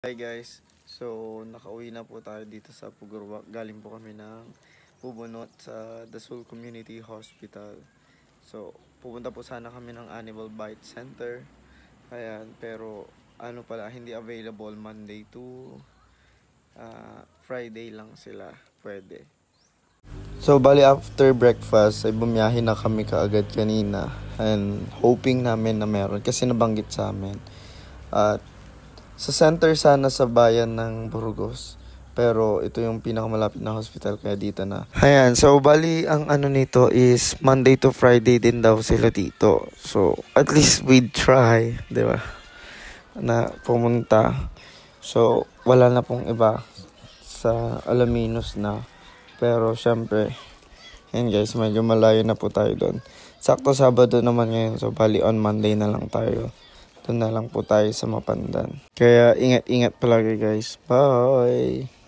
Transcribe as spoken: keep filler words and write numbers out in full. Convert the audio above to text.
Hi guys, so nakauwi na po tayo dito sa Pugurwak. Galing po kami ng Pubunot sa Dasul Community Hospital. So pupunta po sana kami ng Animal Bite Center. Ayan, pero ano pala, hindi available Monday to uh, Friday lang sila pwede. So bali after breakfast ay bumiyahin na kami kaagad kanina and hoping namin na meron kasi nabanggit sa amin. At sa center sana sa bayan ng Burgos. Pero ito yung pinakamalapit na hospital kaya dito na. Ayan, so bali ang ano nito is Monday to Friday din daw sila dito. So at least we'd try, di ba? Na pumunta. So wala na pong iba sa Alaminos na. Pero syempre, yan guys, medyo malayo na po tayo doon. Sakto Sabado naman ngayon, so bali on Monday na lang tayo. Doon na lang po tayo sa Mapandan. Kaya ingat-ingat palagi guys. Bye!